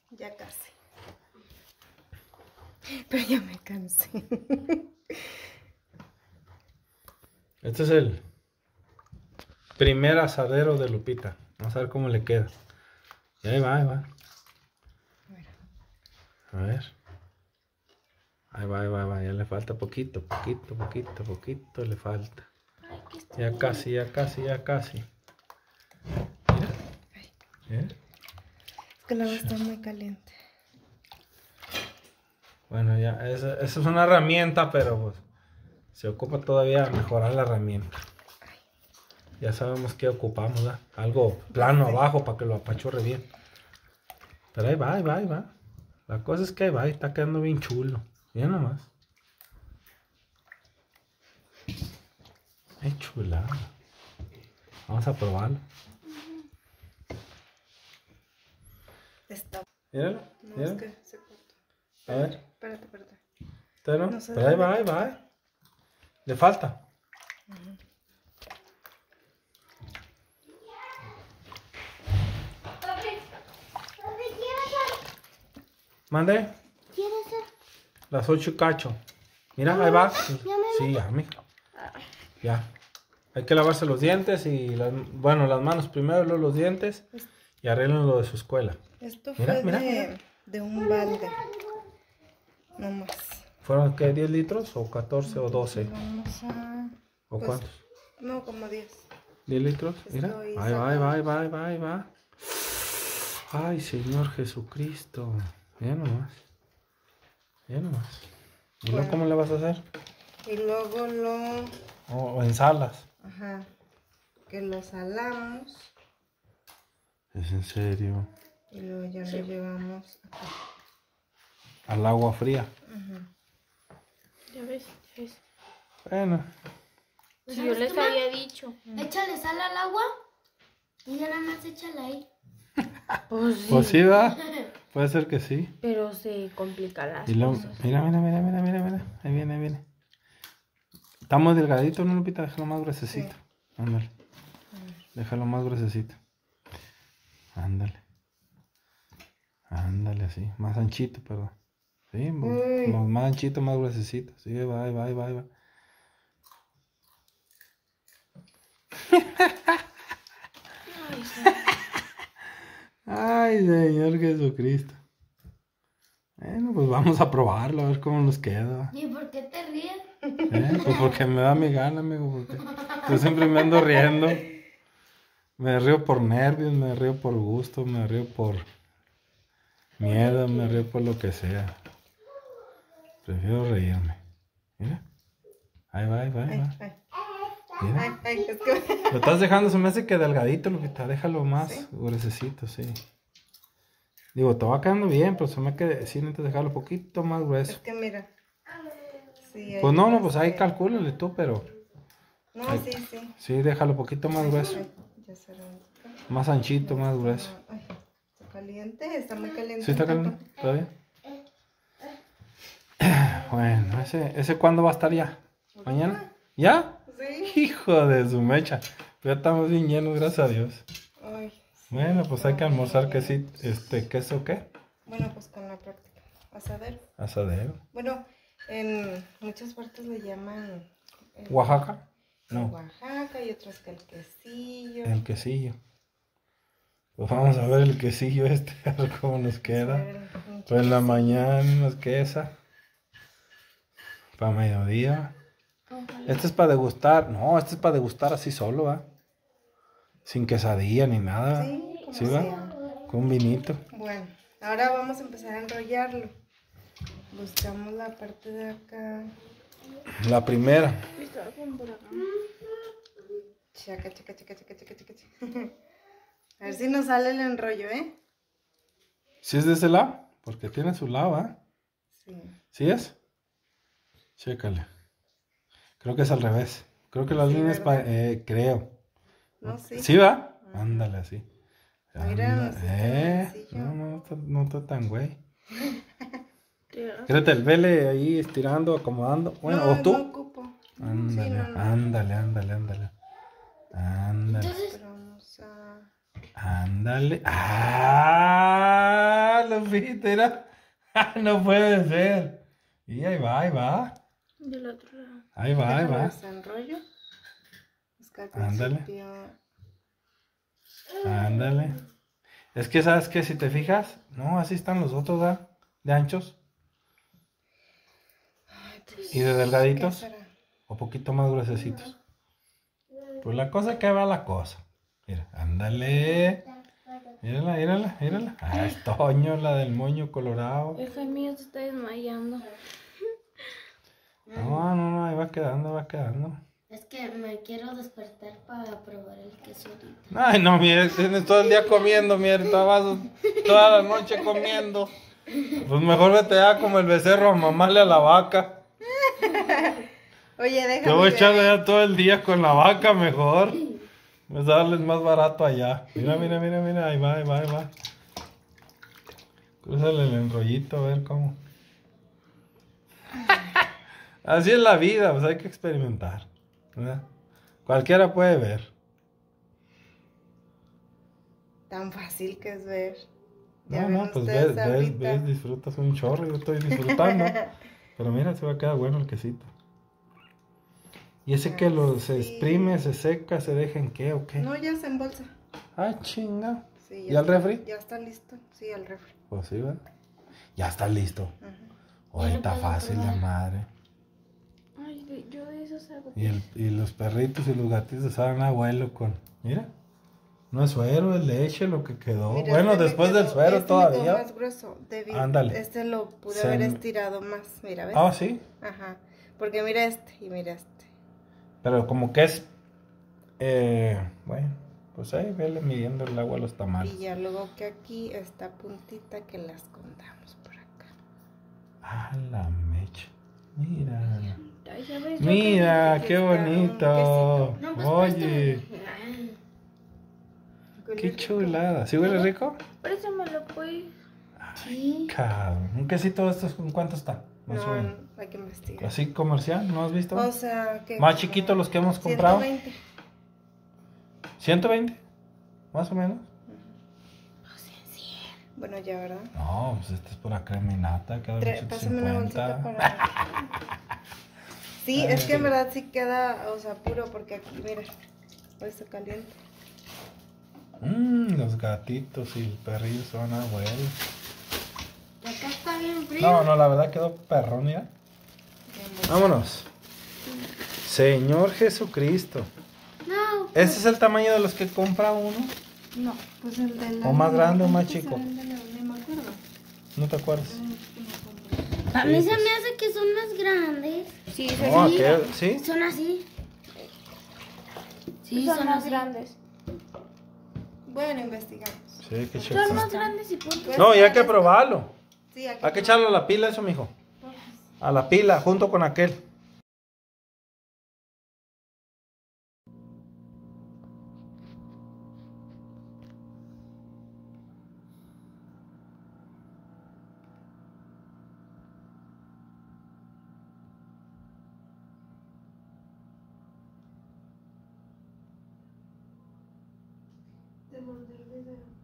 Ya casi. Pero ya me cansé. Este es el primer asadero de Lupita. Vamos a ver cómo le queda. Y ahí va, ahí va. A ver. Ahí va, ahí va, ahí va. Ya le falta poquito le falta. Ya casi, ya casi, ya casi. Mira. ¿Eh? Es que el agua está muy caliente. Bueno, ya, esa es una herramienta, pero pues se ocupa todavía mejorar la herramienta. Ya sabemos que ocupamos, ¿verdad? Algo plano abajo para que lo apachurre bien. Pero ahí va, ahí va, ahí va. La cosa es que ahí va, y está quedando bien chulo. Mira nomás. Ay, chulada. Vamos a probarlo. Está. Míralo, No, míralo. es que se cortó. A ver. Espérate. ¿Usted no? No sé Pero ahí dónde va, ahí va. Le falta. Mande. ¿Quieres ser? Las 8 y cacho. Mira, ahí va. Sí, ya, mijo. Ya. Hay que lavarse los dientes y bueno, las manos primero, luego los dientes y arreglen lo de su escuela. Esto Mira, fue mira, mira. de un balde. No más. ¿Fueron qué? ¿10 litros o 14 o 12? Vamos a... ¿O pues, cuántos? No, como 10. ¿10 litros? Mira. Estoy Ahí va, ahí va, ahí va, ahí va, ahí va. Ay, Señor Jesucristo. Ya nomás. Ya nomás. ¿Y luego Bueno. cómo le vas a hacer? Y luego lo... O en salas. Ajá. Que lo salamos. ¿Es en serio? Y luego ya lo llevamos acá. Al agua fría. Ya ves, ya ves. Bueno. Si yo les había dicho. Échale sal al agua y ya nada más échala ahí. Pues sí, va. Puede ser que sí. Pero se complica las Y luego, cosas. mira. Ahí viene, ahí viene. Está muy delgadito, ¿no, Lupita? Déjalo más gruesecito. Ándale. Déjalo más gruesecito. Ándale. Ándale así. Más anchito, perdón. Sí, más anchito, más gruesecito. Sí, ahí va, ahí va, ahí va, ahí va. Ay, Señor Jesucristo. Bueno, pues vamos a probarlo, a ver cómo nos queda. ¿Y por qué te ríes? Pues porque me da mi gana, amigo. Porque yo siempre me ando riendo. Me río por nervios, me río por gusto, me río por miedo, me río por lo que sea. Prefiero reírme. Mira. Ahí va, ahí va, ahí va. Mira. Es que... Lo estás dejando, se me hace que delgadito, Lupita. Déjalo más gruesecito, sí. Digo, te va quedando bien, pero se me queda, sí, necesitas dejarlo un poquito más grueso. Es que mira. Sí, Pues no, pues ahí calcúlale tú, pero... No, ahí, sí. Sí, déjalo un poquito más grueso. Ya se revolvió. Más anchito, más grueso. Ay, está caliente, está muy caliente. ¿Sí está caliente? ¿Todavía? Bueno, ¿ese cuándo va a estar ya? ¿Mañana? ¿Ya? Sí. Hijo de su mecha. Ya estamos bien llenos, gracias a Dios. Ay, Bueno, pues hay que almorzar queso, ¿qué? bueno, pues con la práctica. Asadero. Asadero. Bueno, en muchas partes le llaman... ¿Oaxaca? No, Oaxaca y otras que el quesillo. el quesillo. Pues vamos a ver el quesillo a ver cómo nos queda. Pues en la mañana nos quesa. Para mediodía. Este es para degustar. No, este es para degustar así solo, ¿va? Sin quesadilla ni nada. Sí, como ¿Sí, va? sea. Con un vinito. Bueno, ahora vamos a empezar a enrollarlo. Buscamos la parte de acá. La primera. Chaca. A ver si nos sale el enrollo, ¿eh? ¿Sí es de ese lado? Porque tiene su lado, ¿ah? Sí. ¿Sí es? Chécale. Creo que es al revés. Creo que las Sí, líneas ¿verdad? creo. No, sí. ¿Sí va? Ándale así. Mira, no está tan sencillo. No está tan güey. Créete, el vele ahí estirando, acomodando. Bueno, no, ¿o tú? No ocupo. Ándale, Sí, no. ándale. Entonces, Pero vamos a... Ándale. Ándale. ¡Ah! Lupita, mira. No puede ser. Y ahí va, ahí va. Del otro lado. Ahí va, ahí Déjame va. desenrollo. Es que al Ándale. principio... Ándale. Es que, ¿sabes qué? Si te fijas, no, así están los otros, ¿verdad? De anchos. Ay, pues, ¿Y de delgaditos? ¿qué será? O poquito más gruesecitos. Pues la cosa que va la cosa. Mira, ándale. Mírala, mírala, mírala. Ah, es Toño, la del moño colorado. El Jaime ya se está desmayando. No, no, no, ahí va quedando, va quedando. Es que me quiero despertar para probar el queso ahorita. Ay, no, mire, tienes todo el día comiendo, mire, toda la noche comiendo. Pues mejor vete ya como el becerro a mamarle a la vaca. Oye, Te déjame voy a ver. echar ya todo el día con la vaca mejor. Pues darles más barato allá. Mira, mira, mira, mira, ahí va, ahí va, ahí va. Crúzale el enrollito a ver cómo. Así es la vida, pues hay que experimentar, ¿verdad? Cualquiera puede ver. Tan fácil que es ver. No, Ya no, ven pues ustedes ves, ahorita. disfrutas un chorro, yo estoy disfrutando. Pero mira, se va a quedar bueno el quesito. Y ese que se Sí. exprime, se seca, se deja en qué o qué. No, ya se embolsa. Ah, chinga. Sí, ¿Y al está- refri? Ya está listo. Sí, al refri. Pues sí, ¿verdad? Ya está listo. Ajá. Oye, Ya lo está puedo fácil de probar. madre. Ay, yo de esos hago. Y los perritos y los gatitos saben a abuelo con... Mira. No es suero, es leche lo que quedó. Mira, Bueno, este me después quedó- del suero este me quedó todavía. más grueso. Ándale. Este lo pude Se haber me- estirado más. Mira, ¿ves? Ah, sí. Ajá. Porque mira este y mira este. Pero como que es... bueno, pues ahí vele midiendo el agua a los tamales. Y ya luego que aquí esta puntita que las contamos por acá. Ah, la mecha. Mira. Ay, ya ves, Mira, aquí qué está un bonito. quesito. No, pues Oye, préstame. qué chulada. ¿Sí huele rico? Préstamelo, pues. Sí. Cabrón. Un quesito de estos, ¿en cuánto está? Más o No, menos. hay que investigar. Así comercial, ¿no has visto? O sea, que Más como chiquitos los que hemos comprado. 120. 120, más o menos. Bueno, ya, ¿verdad? No, pues esta es pura crema y nata, cada Pásame una bolsita 150. para... Sí, es que en verdad sí queda, o sea, puro, porque aquí, mira, hoy está caliente. Los gatitos y el perrillo son abuelos. Acá está bien frío. No, no, la verdad quedó perrón, mira. Vámonos. Señor Jesucristo. No. ¿Ese es el tamaño de los que compra uno? No, pues el de la... ¿O más grande o más ¿cuánto chico? será el de la- no me acuerdo. ¿No te acuerdas? A mí Sí, se pues. me hace que son más grandes. Sí, No, aquel, ¿sí? Son así. Sí, Son son más así. grandes. Bueno, investigamos. Sí, qué Son más chido. grandes y punto. Pues, No, y hay que probarlo. Sí, aquí. Hay que echarlo a la pila eso, mijo. A la pila, junto con aquel. Te mandé el video.